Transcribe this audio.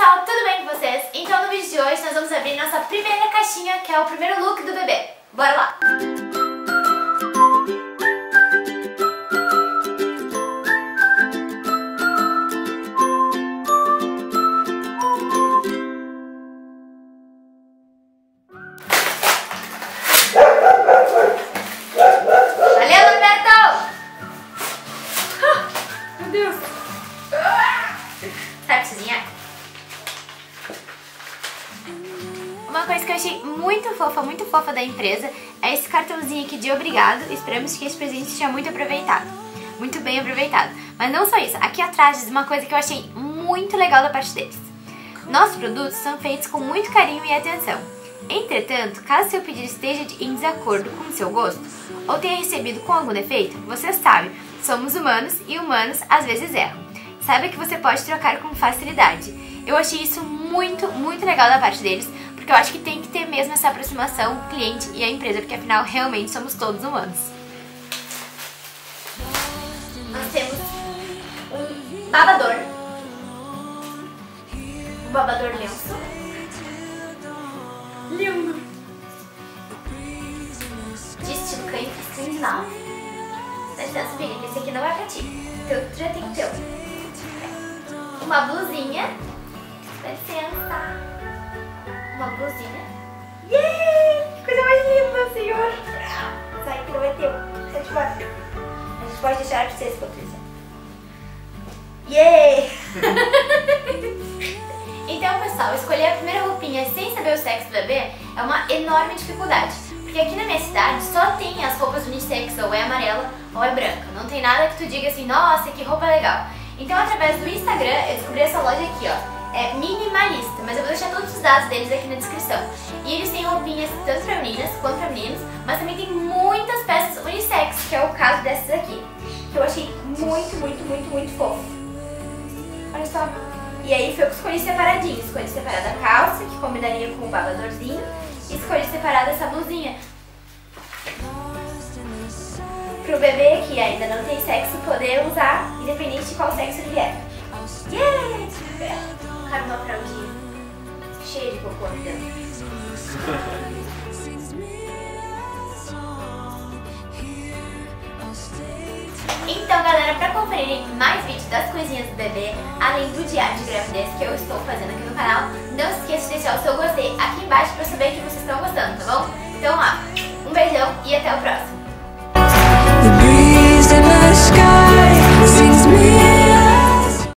pessoal, tudo bem com vocês? Então no vídeo de hoje nós vamos abrir nossa primeira caixinha, que é o primeiro look do bebê. Bora lá! Valeu, Beto! Meu Deus! Sai, precisinha. Uma coisa que eu achei muito fofa da empresa é esse cartãozinho aqui de obrigado. Esperamos que esse presente seja muito aproveitado. Muito bem aproveitado. Mas não só isso, aqui atrás diz uma coisa que eu achei muito legal da parte deles. Nossos produtos são feitos com muito carinho e atenção. Entretanto, caso seu pedido esteja em desacordo com o seu gosto ou tenha recebido com algum defeito, você sabe, somos humanos e humanos às vezes erram. Saiba que você pode trocar com facilidade. Eu achei isso muito legal da parte deles, porque eu acho que tem que ter mesmo essa aproximação cliente e a empresa, porque afinal realmente somos todos humanos. Nós temos um babador lenço. Lindo! De estilo escandinavo. Dá licença, filha, que esse aqui não é pra ti. Teu já tem o teu. Uma blusinha. Dá licença. Uma blusinha. Yay! Que coisa mais linda, senhor! Sai que não é teu. Sai de fora. A gente pode deixar pra vocês, Patrícia. Yay! Então, pessoal, escolher a primeira roupinha sem saber o sexo do bebê é uma enorme dificuldade. Porque aqui na minha cidade só tem as roupas unissex, ou é amarela ou é branca. Não tem nada que tu diga assim, nossa, que roupa legal. Então, através do Instagram, eu descobri essa loja aqui, ó. É Minimalista, mas eu vou deixar todos os dados deles aqui na descrição. E eles têm roupinhas tanto pra meninas quanto pra meninos, mas também tem muitas peças unissex, que é o caso dessas aqui. Que eu achei muito fofo. Olha só. E aí foi eu que escolhi separadinho. Escolhi separada a calça, que combinaria com o babadorzinho. E escolhi separada essa blusinha. Pro bebê que ainda não tem sexo poder usar, independente de qual sexo ele é. Yeah! Cara, uma fraldinha cheia de cocô aqui dentro. Então, galera, pra conferirem mais vídeos das coisinhas do bebê, além do diário de gravidez que eu estou fazendo aqui no canal, não se esqueça de deixar o seu gostei aqui embaixo pra saber que vocês estão gostando, tá bom? Então, ó, um beijão e até o próximo.